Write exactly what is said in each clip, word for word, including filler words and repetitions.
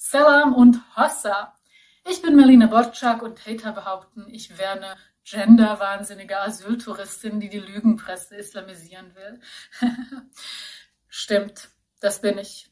Salam und Hossa. Ich bin Melina Borczak und Hater behaupten, ich wäre eine genderwahnsinnige Asyltouristin, die die Lügenpresse islamisieren will. Stimmt, das bin ich.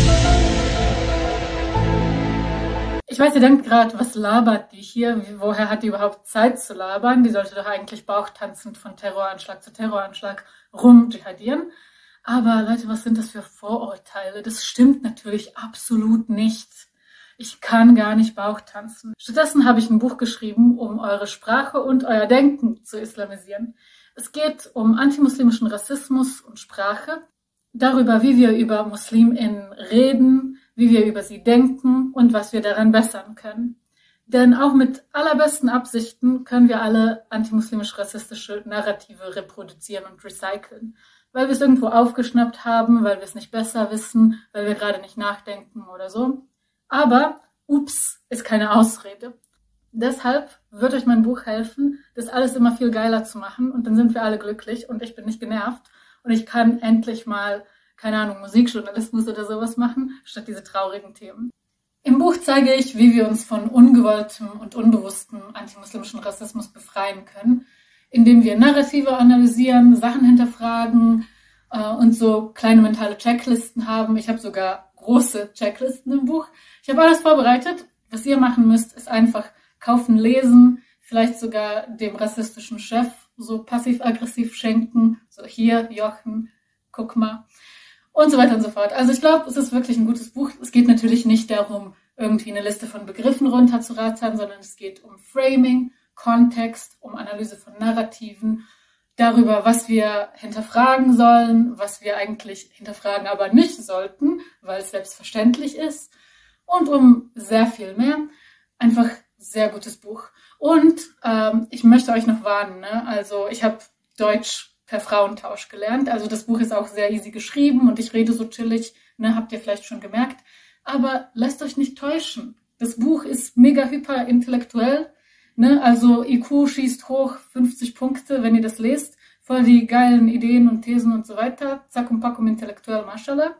Ich weiß, ihr denkt gerade, was labert die hier? Woher hat die überhaupt Zeit zu labern? Die sollte doch eigentlich bauchtanzend von Terroranschlag zu Terroranschlag rumjihadieren. Aber Leute, was sind das für Vorurteile? Das stimmt natürlich absolut nicht. Ich kann gar nicht Bauchtanzen. Stattdessen habe ich ein Buch geschrieben, um eure Sprache und euer Denken zu islamisieren. Es geht um antimuslimischen Rassismus und Sprache, darüber, wie wir über MuslimInnen reden, wie wir über sie denken und was wir daran bessern können. Denn auch mit allerbesten Absichten können wir alle antimuslimisch-rassistische Narrative reproduzieren und recyceln. Weil wir es irgendwo aufgeschnappt haben, weil wir es nicht besser wissen, weil wir gerade nicht nachdenken oder so. Aber, ups, ist keine Ausrede. Deshalb wird euch mein Buch helfen, das alles immer viel geiler zu machen und dann sind wir alle glücklich und ich bin nicht genervt und ich kann endlich mal, keine Ahnung, Musikjournalismus oder sowas machen, statt diese traurigen Themen. Im Buch zeige ich, wie wir uns von ungewolltem und unbewusstem antimuslimischen Rassismus befreien können, indem wir Narrative analysieren, Sachen hinterfragen äh, und so kleine mentale Checklisten haben. Ich habe sogar große Checklisten im Buch. Ich habe alles vorbereitet. Was ihr machen müsst, ist einfach kaufen, lesen, vielleicht sogar dem rassistischen Chef so passiv-aggressiv schenken. So hier, Jochen, guck mal. Und so weiter und so fort. Also ich glaube, es ist wirklich ein gutes Buch. Es geht natürlich nicht darum, irgendwie eine Liste von Begriffen runterzurattern, sondern es geht um Framing, Kontext, um Analyse von Narrativen, darüber, was wir hinterfragen sollen, was wir eigentlich hinterfragen, aber nicht sollten, weil es selbstverständlich ist und um sehr viel mehr. Einfach sehr gutes Buch. Und ähm, ich möchte euch noch warnen, ne? Also ich habe Deutsch per Frauentausch gelernt, also das Buch ist auch sehr easy geschrieben und ich rede so chillig, ne? Habt ihr vielleicht schon gemerkt, aber lasst euch nicht täuschen. Das Buch ist mega hyper intellektuell. Ne, also I Q schießt hoch, fünfzig Punkte, wenn ihr das lest. Voll die geilen Ideen und Thesen und so weiter. Zack und Pack intellektuell, mashallah.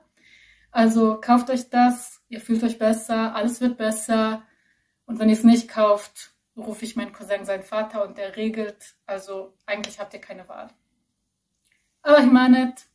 Also kauft euch das, ihr fühlt euch besser, alles wird besser. Und wenn ihr es nicht kauft, rufe ich meinen Cousin, seinen Vater und der regelt. Also eigentlich habt ihr keine Wahl. Aber Himanet.